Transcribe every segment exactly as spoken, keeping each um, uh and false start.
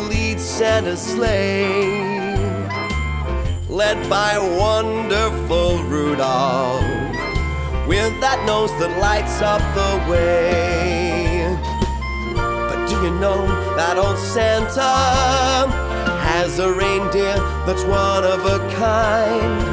leads Santa's sleigh, led by wonderful Rudolph, with that nose that lights up the way. But do you know that old Santa has a reindeer that's one of a kind?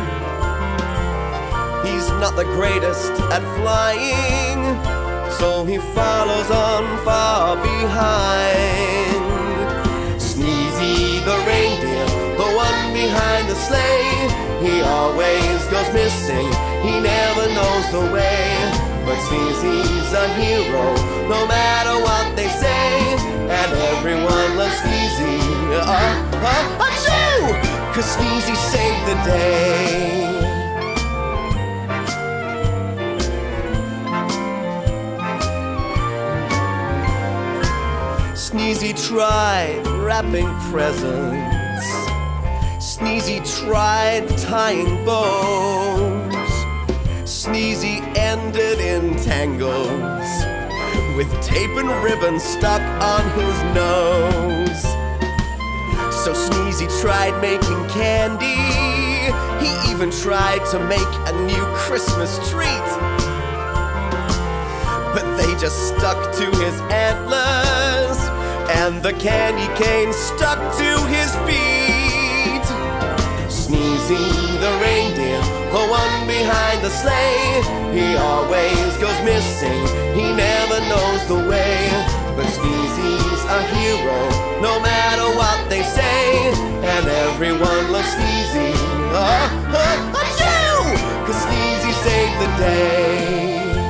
He's not the greatest at flying, so he follows on far behind. Sneezy the reindeer, the one behind the sleigh, he always goes missing, he never knows the way. But Sneezy's a hero, no matter what they say, and everyone loves Sneezy. Uh, uh, achoo! 'Cause Sneezy saved the day. Sneezy tried wrapping presents, Sneezy tried tying bows, Sneezy ended in tangles, with tape and ribbon stuck on his nose. So Sneezy tried making candy, he even tried to make a new Christmas treat, but they just stuck to his antlers, and the candy cane stuck to his feet. Sneezy the reindeer, the one behind the sleigh, he always goes missing, he never knows the way. But Sneezy's a hero, no matter what they say, and everyone loves Sneezy. Uh, uh, achoo! 'Cause Sneezy saved the day.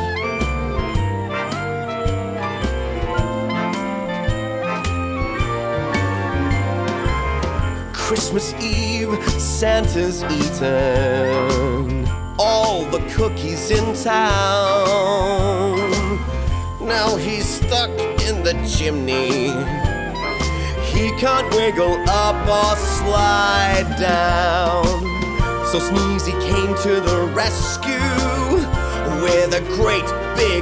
Christmas Eve, Santa's eaten all the cookies in town. Now he's stuck in the chimney, he can't wiggle up or slide down. So Sneezy came to the rescue with a great big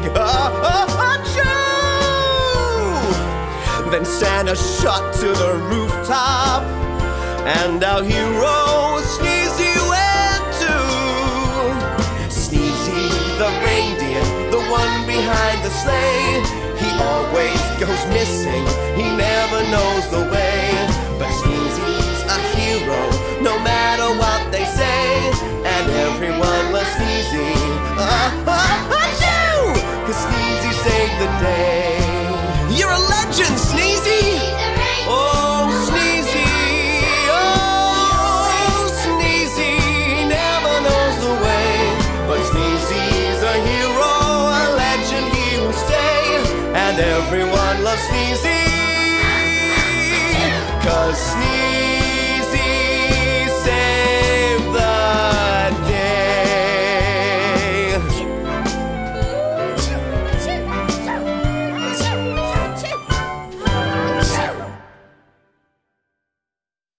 achoo! Then Santa shot to the rooftop, and our hero Sneezy went too. Sneezy the reindeer, the one behind the sleigh, he always goes missing, he never knows the way. But Sneezy's a hero, no matter what they say, and everyone loves Sneezy. Uh, uh, achoo! 'Cause Sneezy saved the day. You're a legend, Sneezy! Oh, Sneezy! And everyone loves Sneezy, 'cause Sneezy